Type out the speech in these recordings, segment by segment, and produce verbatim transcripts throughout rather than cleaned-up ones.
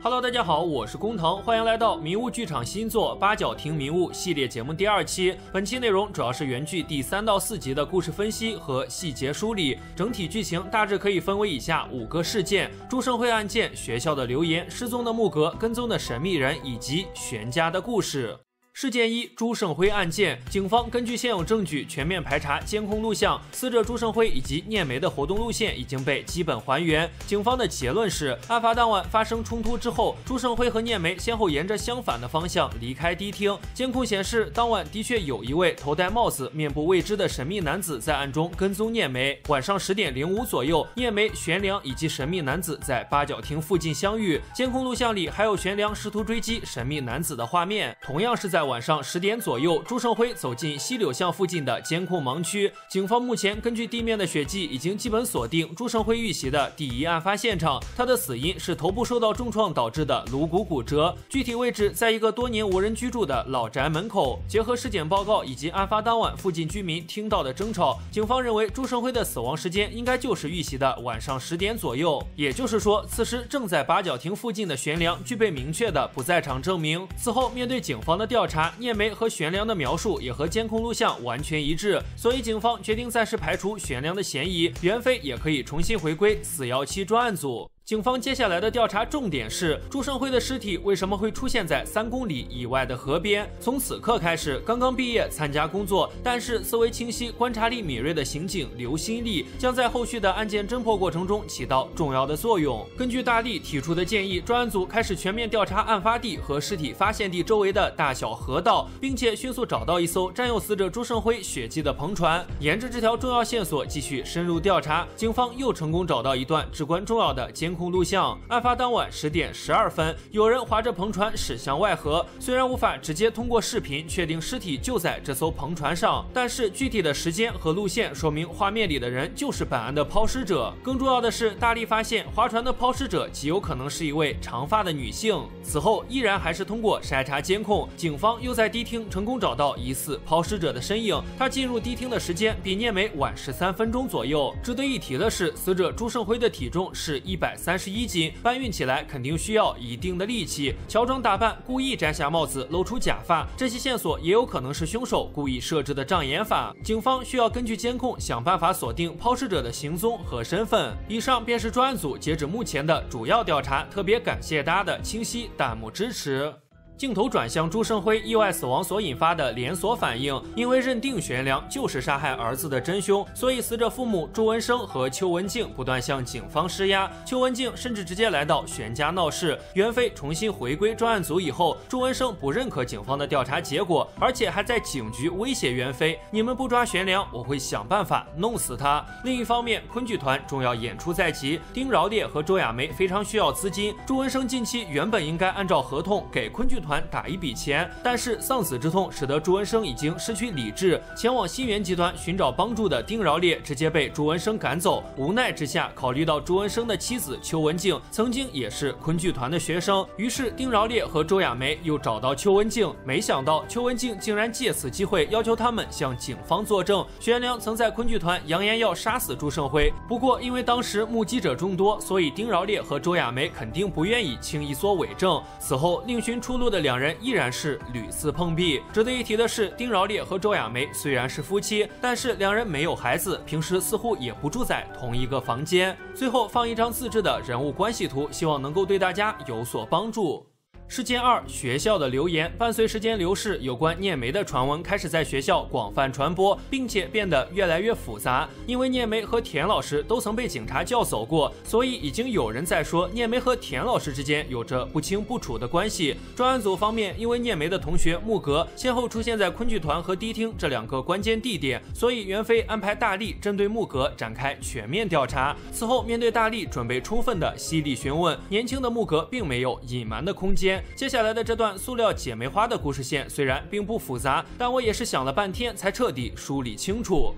Hello， 大家好，我是工藤，欢迎来到迷雾剧场新作《八角亭迷雾》系列节目第二期。本期内容主要是原剧第三到四集的故事分析和细节梳理，整体剧情大致可以分为以下五个事件：朱胜辉案件、学校的流言、失踪的木格、跟踪的神秘人以及玄家的故事。事件一：朱胜辉案件。警方根据现有证据全面排查监控录像，死者朱胜辉以及聂梅的活动路线已经被基本还原。警方的结论是，案发当晚发生冲突之后，朱胜辉和聂梅先后沿着相反的方向离开迪厅。监控显示，当晚的确有一位头戴帽子、面部未知的神秘男子在暗中跟踪聂梅。晚上十点零五左右，聂梅、玄良以及神秘男子在八角亭附近相遇。监控录像里还有玄良试图追击神秘男子的画面。同样是在晚上十点左右，朱胜辉走进西柳巷附近的监控盲区。警方目前根据地面的血迹，已经基本锁定朱胜辉遇袭的第一案发现场。他的死因是头部受到重创导致的颅骨骨折，具体位置在一个多年无人居住的老宅门口。结合尸检报告以及案发当晚附近居民听到的争吵，警方认为朱胜辉的死亡时间应该就是遇袭的晚上十点左右。也就是说，此时正在八角亭附近的玄良具备明确的不在场证明。此后，面对警方的调查，聂梅和玄良的描述也和监控录像完全一致，所以警方决定暂时排除玄良的嫌疑，袁飞也可以重新回归四一七专案组。警方接下来的调查重点是朱胜辉的尸体为什么会出现在三公里以外的河边。从此刻开始，刚刚毕业参加工作，但是思维清晰、观察力敏锐的刑警刘新立将在后续的案件侦破过程中起到重要的作用。根据大力提出的建议，专案组开始全面调查案发地和尸体发现地周围的大小河道，并且迅速找到一艘沾有死者朱胜辉血迹的篷船。沿着这条重要线索继续深入调查，警方又成功找到一段至关重要的监控录像。案发当晚十点十二分，有人划着篷船驶向外河。虽然无法直接通过视频确定尸体就在这艘篷船上，但是具体的时间和路线说明画面里的人就是本案的抛尸者。更重要的是，大力发现划船的抛尸者极有可能是一位长发的女性。此后依然还是通过筛查监控，警方又在迪厅成功找到疑似抛尸者的身影。他进入迪厅的时间比聂梅晚十三分钟左右。值得一提的是，死者朱胜辉的体重是一百三十一斤，搬运起来肯定需要一定的力气。乔装打扮，故意摘下帽子露出假发，这些线索也有可能是凶手故意设置的障眼法。警方需要根据监控想办法锁定抛尸者的行踪和身份。以上便是专案组截止目前的主要调查，特别感谢大家的清晰弹幕支持。镜头转向朱胜辉意外死亡所引发的连锁反应，因为认定玄良就是杀害儿子的真凶，所以死者父母朱文生和邱文静不断向警方施压。邱文静甚至直接来到玄家闹事。袁飞重新回归专案组以后，朱文生不认可警方的调查结果，而且还在警局威胁袁飞：你们不抓玄良，我会想办法弄死他。另一方面，昆剧团重要演出在即，丁饶烈和周亚梅非常需要资金。朱文生近期原本应该按照合同给昆剧团团打一笔钱，但是丧子之痛使得朱文生已经失去理智，前往新源集团寻找帮助的丁饶烈直接被朱文生赶走。无奈之下，考虑到朱文生的妻子邱文静曾经也是昆剧团的学生，于是丁饶烈和周亚梅又找到邱文静。没想到邱文静竟然借此机会要求他们向警方作证，玄良曾在昆剧团扬言要杀死朱胜辉。不过因为当时目击者众多，所以丁饶烈和周亚梅肯定不愿意轻易作伪证。此后另寻出路的两人依然是屡次碰壁。值得一提的是，丁饶烈和周亚梅虽然是夫妻，但是两人没有孩子，平时似乎也不住在同一个房间。最后放一张自制的人物关系图，希望能够对大家有所帮助。事件二：学校的流言。伴随时间流逝，有关聂梅的传闻开始在学校广泛传播，并且变得越来越复杂。因为聂梅和田老师都曾被警察叫走过，所以已经有人在说聂梅和田老师之间有着不清不楚的关系。专案组方面，因为聂梅的同学木格先后出现在昆剧团和迪厅这两个关键地点，所以袁飞安排大力针对木格展开全面调查。此后，面对大力准备充分的犀利询问，年轻的木格并没有隐瞒的空间。接下来的这段塑料姐妹花的故事线虽然并不复杂，但我也是想了半天才彻底梳理清楚。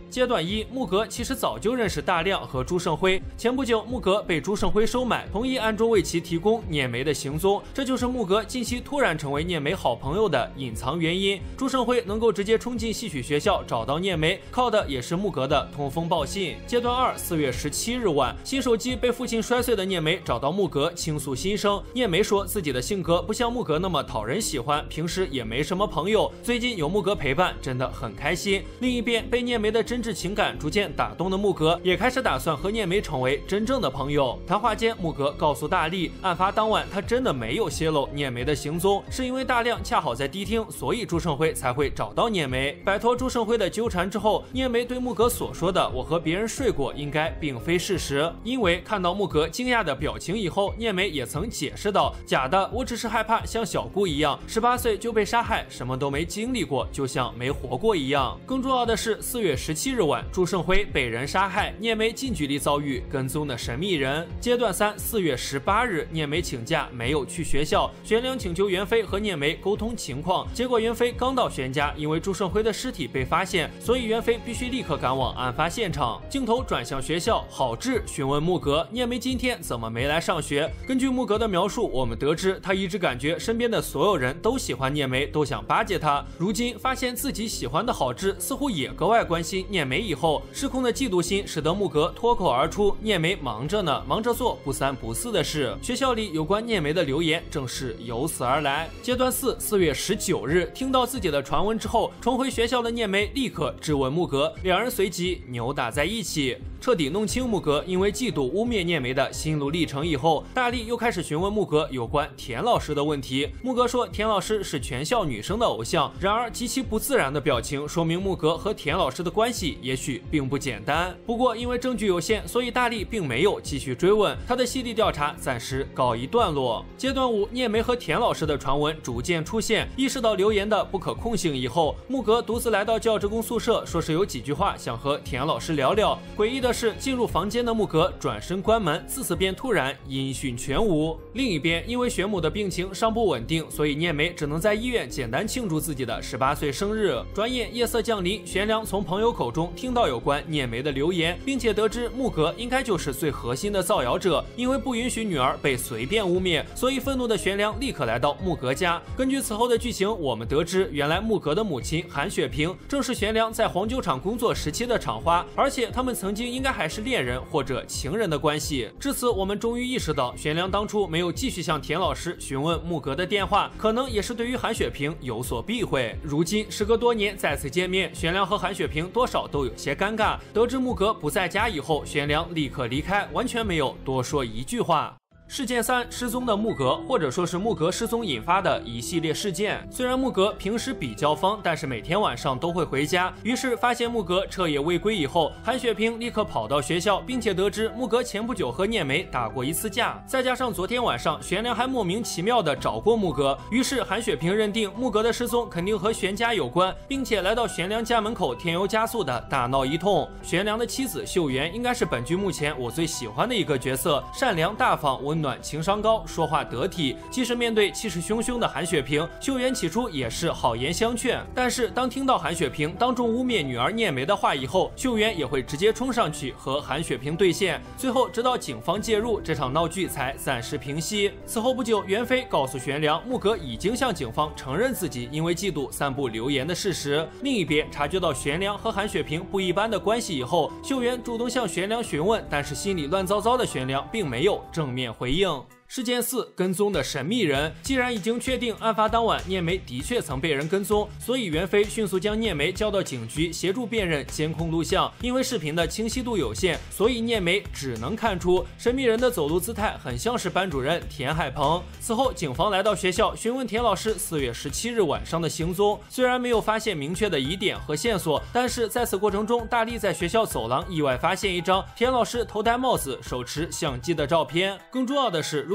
阶段一，木格其实早就认识大亮和朱胜辉，前不久木格被朱胜辉收买，同意暗中为其提供聂梅的行踪，这就是木格近期突然成为聂梅好朋友的隐藏原因。朱胜辉能够直接冲进戏曲学校找到聂梅，靠的也是木格的通风报信。阶段二，四月十七日晚，新手机被父亲摔碎的聂梅找到木格倾诉心声。聂梅说自己的性格不像木格那么讨人喜欢，平时也没什么朋友，最近有木格陪伴真的很开心。另一边，被聂梅的真挚情感逐渐打动的木格也开始打算和聂梅成为真正的朋友。谈话间，木格告诉大力，案发当晚他真的没有泄露聂梅的行踪，是因为大亮恰好在迪厅，所以朱胜辉才会找到聂梅。摆脱朱胜辉的纠缠之后，聂梅对木格所说的我和别人睡过应该并非事实。因为看到木格惊讶的表情以后，聂梅也曾解释道，假的，我只是害怕像小姑一样十八岁就被杀害，什么都没经历过，就像没活过一样。更重要的是，四月十七日晚，朱胜辉被人杀害，聂梅近距离遭遇跟踪的神秘人。阶段三，四月十八日，聂梅请假没有去学校，玄良请求袁飞和聂梅沟通情况，结果袁飞刚到玄家，因为朱胜辉的尸体被发现，所以袁飞必须立刻赶往案发现场。镜头转向学校，郝志询问木格，聂梅今天怎么没来上学？根据木格的描述，我们得知他一直感觉身边的所有人都喜欢聂梅，都想巴结他。如今发现自己喜欢的郝志似乎也格外关心聂梅以后，失控的嫉妒心使得木格脱口而出，聂梅忙着呢，忙着做不三不四的事。学校里有关聂梅的流言正是由此而来。阶段四，四月十九日，听到自己的传闻之后，重回学校的聂梅立刻质问木格，两人随即扭打在一起。彻底弄清木格因为嫉妒污蔑聂梅的心路历程以后，大力又开始询问木格有关田老师的问题。木格说田老师是全校女生的偶像，然而极其不自然的表情说明木格和田老师的关系也许并不简单。不过因为证据有限，所以大力并没有继续追问，他的细力调查暂时告一段落。阶段五，聂梅和田老师的传闻逐渐出现，意识到流言的不可控性以后，木格独自来到教职工宿舍，说是有几句话想和田老师聊聊。诡异的是，进入房间的木格转身关门，自此便突然音讯全无。另一边，因为玄母的病情尚不稳定，所以聂梅只能在医院简单庆祝自己的十八岁生日。转眼夜色降临，玄良从朋友口中听到有关聂梅的流言，并且得知木格应该就是最核心的造谣者，因为不允许女儿被随便污蔑，所以愤怒的玄良立刻来到木格家。根据此后的剧情，我们得知原来木格的母亲韩雪萍正是玄良在黄酒厂工作时期的厂花，而且他们曾经应该还是恋人或者情人的关系。至此，我们终于意识到玄良当初没有继续向田老师询问木格的电话，可能也是对于韩雪萍有所避讳。如今时隔多年再次见面，玄良和韩雪萍多少都有些尴尬。得知木格不在家以后，玄良立刻离开，完全没有多说一句话。事件三，失踪的木格，或者说是木格失踪引发的一系列事件。虽然木格平时比较疯，但是每天晚上都会回家。于是发现木格彻夜未归以后，韩雪萍立刻跑到学校，并且得知木格前不久和聂梅打过一次架，再加上昨天晚上玄良还莫名其妙的找过木格，于是韩雪萍认定木格的失踪肯定和玄家有关，并且来到玄良家门口添油加醋的大闹一通。玄良的妻子秀媛应该是本剧目前我最喜欢的一个角色，善良大方温暖，情商高，说话得体。即使面对气势汹汹的韩雪萍，秀媛起初也是好言相劝，但是当听到韩雪萍当众污蔑女儿聂梅的话以后，秀媛也会直接冲上去和韩雪萍对线。最后直到警方介入，这场闹剧才暂时平息。此后不久，袁飞告诉玄良，木格已经向警方承认自己因为嫉妒散布流言的事实。另一边，察觉到玄良和韩雪萍不一般的关系以后，秀媛主动向玄良询问，但是心里乱糟糟的玄良并没有正面回应。事件四，跟踪的神秘人。既然已经确定案发当晚聂梅的确曾被人跟踪，所以袁飞迅速将聂梅交到警局协助辨认监控录像。因为视频的清晰度有限，所以聂梅只能看出神秘人的走路姿态很像是班主任田海鹏。此后警方来到学校询问田老师四月十七日晚上的行踪，虽然没有发现明确的疑点和线索，但是在此过程中，大力在学校走廊意外发现一张田老师头戴帽子手持相机的照片。更重要的是，如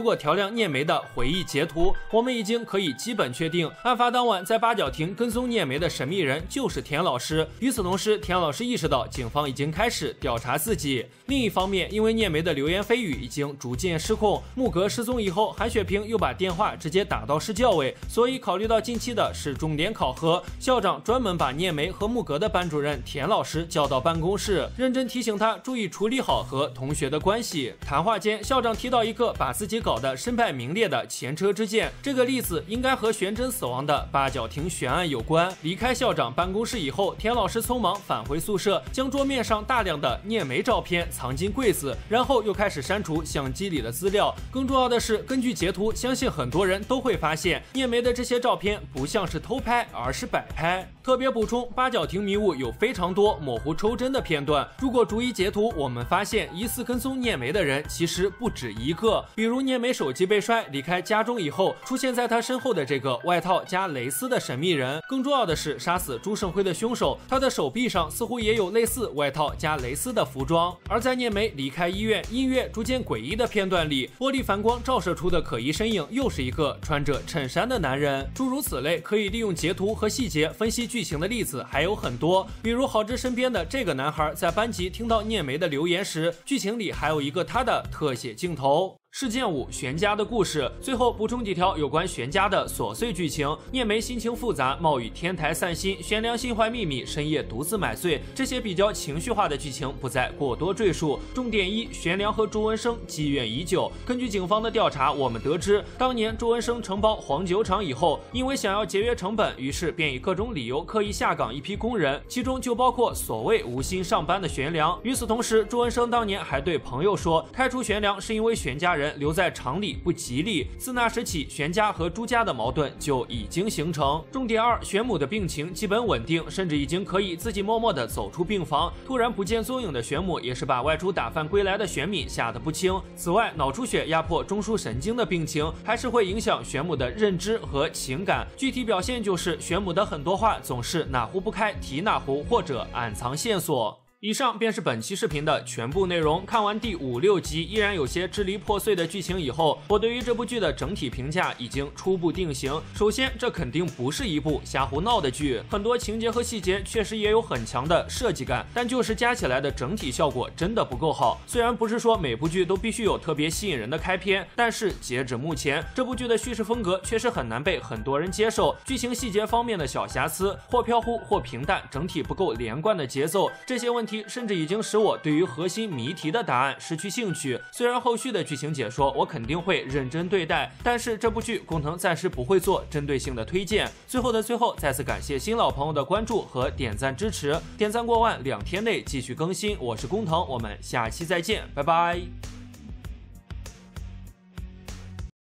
过调亮聂梅的回忆截图，我们已经可以基本确定，案发当晚在八角亭跟踪聂梅的神秘人就是田老师。与此同时，田老师意识到警方已经开始调查自己。另一方面，因为聂梅的流言蜚语已经逐渐失控，木格失踪以后，韩雪萍又把电话直接打到市教委，所以考虑到近期的是重点考核，校长专门把聂梅和木格的班主任田老师叫到办公室，认真提醒他注意处理好和同学的关系。谈话间，校长提到一个把自己搞得身败名裂的前车之鉴，这个例子应该和玄真死亡的八角亭悬案有关。离开校长办公室以后，田老师匆忙返回宿舍，将桌面上大量的聂梅照片藏进柜子，然后又开始删除相机里的资料。更重要的是，根据截图，相信很多人都会发现，聂梅的这些照片不像是偷拍，而是摆拍。特别补充，八角亭迷雾有非常多模糊抽帧的片段，如果逐一截图，我们发现疑似跟踪聂梅的人其实不止一个。比如聂梅手机被摔离开家中以后，出现在他身后的这个外套加蕾丝的神秘人。更重要的是，杀死朱胜辉的凶手，他的手臂上似乎也有类似外套加蕾丝的服装。而在聂梅离开医院，音乐逐渐诡异的片段里，玻璃反光照射出的可疑身影又是一个穿着衬衫的男人。诸如此类，可以利用截图和细节分析剧情的例子还有很多，比如郝芝身边的这个男孩在班级听到聂梅的留言时，剧情里还有一个他的特写镜头。事件五：玄家的故事。最后补充几条有关玄家的琐碎剧情。聂梅心情复杂，冒雨天台散心，玄良心怀秘密，深夜独自买醉，这些比较情绪化的剧情不再过多赘述。重点一：玄良和朱文生积怨已久。根据警方的调查，我们得知，当年朱文生承包黄酒厂以后，因为想要节约成本，于是便以各种理由刻意下岗一批工人，其中就包括所谓无心上班的玄良。与此同时，朱文生当年还对朋友说，开除玄良是因为玄家人留在厂里不吉利。自那时起，玄家和朱家的矛盾就已经形成。重点二：玄母的病情基本稳定，甚至已经可以自己默默地走出病房。突然不见踪影的玄母，也是把外出打饭归来的玄敏吓得不轻。此外，脑出血压迫中枢神经的病情，还是会影响玄母的认知和情感。具体表现就是玄母的很多话总是哪壶不开提哪壶，或者暗藏线索。以上便是本期视频的全部内容。看完第五六集依然有些支离破碎的剧情以后，我对于这部剧的整体评价已经初步定型。首先，这肯定不是一部瞎胡闹的剧，很多情节和细节确实也有很强的设计感，但就是加起来的整体效果真的不够好。虽然不是说每部剧都必须有特别吸引人的开篇，但是截止目前，这部剧的叙事风格确实很难被很多人接受。剧情细节方面的小瑕疵，或飘忽或平淡，整体不够连贯的节奏，这些问题甚至已经使我对于核心谜题的答案失去兴趣。虽然后续的剧情解说我肯定会认真对待，但是这部剧工藤暂时不会做针对性的推荐。最后的最后，再次感谢新老朋友的关注和点赞支持，点赞过万，两天内继续更新。我是工藤，我们下期再见，拜拜。